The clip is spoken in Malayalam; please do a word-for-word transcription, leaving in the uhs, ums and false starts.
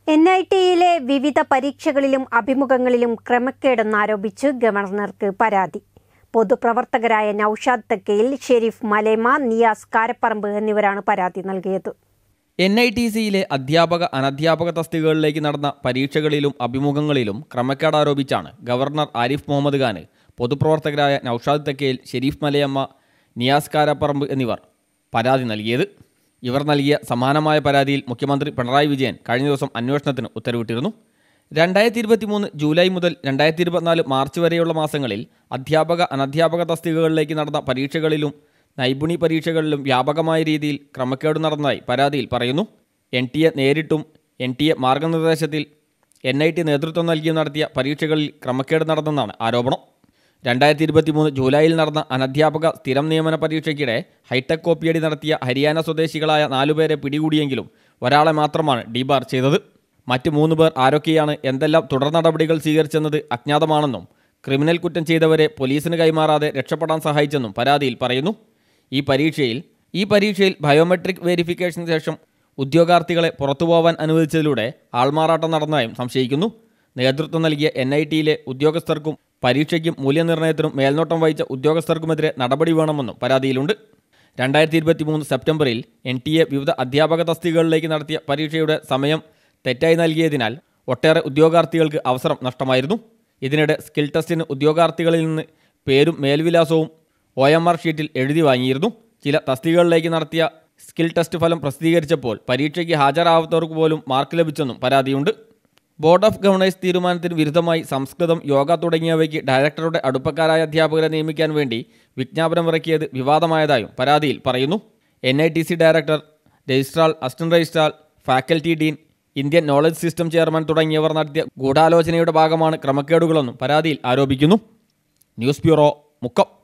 എൻ ഐ ടിയിലെ വിവിധ പരീക്ഷകളിലും അഭിമുഖങ്ങളിലും ക്രമക്കേടെന്നാരോപിച്ച് ഗവർണർക്ക് പരാതി. പൊതുപ്രവർത്തകരായ നൌഷാദ് തെക്കയിൽ, ഷെരീഫ് മലേമ, നിയാസ് കാരപ്പറമ്പ് എന്നിവരാണ് പരാതി നൽകിയത്. എൻ ഐ ടി സിയിലെ അധ്യാപക അനധ്യാപക തസ്തികകളിലേക്ക് നടന്ന പരീക്ഷകളിലും അഭിമുഖങ്ങളിലും ക്രമക്കേട് ആരോപിച്ചാണ് ഗവർണർ ആരിഫ് മുഹമ്മദ് ഖാന് പൊതുപ്രവർത്തകരായ നൌഷാദ് തെക്കയിൽ, ഷെരീഫ് മലയമ്മ, നിയാസ് കാരപ്പറമ്പ് എന്നിവർ പരാതി നൽകിയത്. ഇവർ നൽകിയ സമാനമായ പരാതിയിൽ മുഖ്യമന്ത്രി പിണറായി വിജയൻ കഴിഞ്ഞ ദിവസം അന്വേഷണത്തിന് ഉത്തരവിട്ടിരുന്നു. രണ്ടായിരത്തി ഇരുപത്തി മൂന്ന് ജൂലൈ മുതൽ രണ്ടായിരത്തി ഇരുപത്തിനാല് മാർച്ച് വരെയുള്ള മാസങ്ങളിൽ അധ്യാപക അനധ്യാപക തസ്തികകളിലേക്ക് നടന്ന പരീക്ഷകളിലും നൈപുണി പരീക്ഷകളിലും വ്യാപകമായ രീതിയിൽ ക്രമക്കേട് നടന്നതായി പരാതിയിൽ പറയുന്നു. എൻ ടി എ നേരിട്ടും എൻ ടി എ മാർഗനിർദ്ദേശത്തിൽ എൻ ഐ ടി നേതൃത്വം നൽകിയും നടത്തിയ പരീക്ഷകളിൽ ക്രമക്കേട് നടന്നെന്നാണ് ആരോപണം. രണ്ടായിരത്തി ഇരുപത്തി മൂന്ന് ജൂലൈയിൽ നടന്ന അനധ്യാപക സ്ഥിരം നിയമന പരീക്ഷയ്ക്കിടെ ഹൈടെക് കോപ്പിയടി നടത്തിയ ഹരിയാന സ്വദേശികളായ നാലുപേരെ പിടികൂടിയെങ്കിലും ഒരാളെ മാത്രമാണ് ഡീബാർ ചെയ്തത്. മറ്റ് മൂന്ന് പേർ ആരൊക്കെയാണ്, എന്തെല്ലാം തുടർ നടപടികൾ സ്വീകരിച്ചെന്നത് അജ്ഞാതമാണെന്നും ക്രിമിനൽ കുറ്റം ചെയ്തവരെ പോലീസിന് കൈമാറാതെ രക്ഷപ്പെടാൻ സഹായിച്ചെന്നും പരാതിയിൽ പറയുന്നു. ഈ പരീക്ഷയിൽ ഈ പരീക്ഷയിൽ ബയോമെട്രിക് വെരിഫിക്കേഷന് ശേഷം ഉദ്യോഗാർത്ഥികളെ പുറത്തുപോകാൻ അനുവദിച്ചതിലൂടെ ആൾമാറാട്ടം നടന്നതായും സംശയിക്കുന്നു. നേതൃത്വം നൽകിയ എൻ ഐ ടിയിലെ ഉദ്യോഗസ്ഥർക്കും പരീക്ഷയ്ക്കും മൂല്യനിർണ്ണയത്തിനും മേൽനോട്ടം വഹിച്ച ഉദ്യോഗസ്ഥർക്കുമെതിരെ നടപടി വേണമെന്നും പരാതിയിലുണ്ട്. രണ്ടായിരത്തി ഇരുപത്തി മൂന്ന് സെപ്റ്റംബറിൽ എൻ ടി എ വിവിധ അധ്യാപക തസ്തികകളിലേക്ക് നടത്തിയ പരീക്ഷയുടെ സമയം തെറ്റായി നൽകിയതിനാൽ ഒട്ടേറെ ഉദ്യോഗാർത്ഥികൾക്ക് അവസരം നഷ്ടമായിരുന്നു. ഇതിനിടെ സ്കിൽ ടെസ്റ്റിന് ഉദ്യോഗാർത്ഥികളിൽ നിന്ന് പേരും മേൽവിലാസവും ഒ എം ആർ ഷീറ്റിൽ എഴുതി വാങ്ങിയിരുന്നു. ചില തസ്തികകളിലേക്ക് നടത്തിയ സ്കിൽ ടെസ്റ്റ് ഫലം പ്രസിദ്ധീകരിച്ചപ്പോൾ പരീക്ഷയ്ക്ക് ഹാജരാവാത്തവർക്ക് പോലും മാർക്ക് ലഭിച്ചെന്നും പരാതിയുണ്ട്. ബോർഡ് ഓഫ് ഗവർണേഴ്സ് തീരുമാനത്തിന് വിരുദ്ധമായി സംസ്കൃതം, യോഗ തുടങ്ങിയവയ്ക്ക് ഡയറക്ടറുടെ അടുപ്പക്കാരായ അധ്യാപകരെ നിയമിക്കാൻ വേണ്ടി വിജ്ഞാപനം ഇറക്കിയത് വിവാദമായതായും പരാതിയിൽ പറയുന്നു. N I T C director, registrar, assistant registrar, faculty dean, Indian knowledge system chairman തുടങ്ങിയവർ നടത്തിയ ഗൂഢാലോചനയുടെ ഭാഗമാണ് ക്രമക്കേടുകളെന്നും പരാതിയിൽ ആരോപിക്കുന്നു. News bureau, Mukkam.